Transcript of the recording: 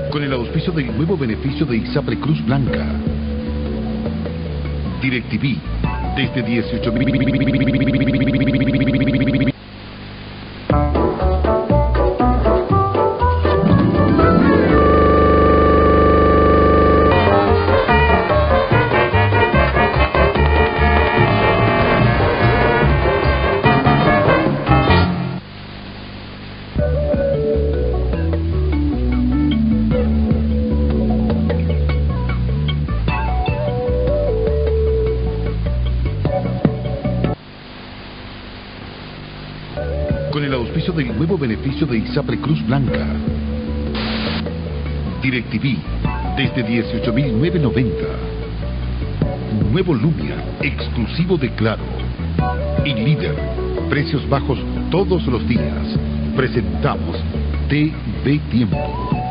Con el auspicio del nuevo beneficio de ISAPRE Cruz Blanca. DirecTV, desde 18.000. Con el auspicio del nuevo beneficio de ISAPRE Cruz Blanca. DirecTV, desde 18.990. Nuevo Lumia, exclusivo de Claro. Y líder, precios bajos todos los días. Presentamos TV Tiempo.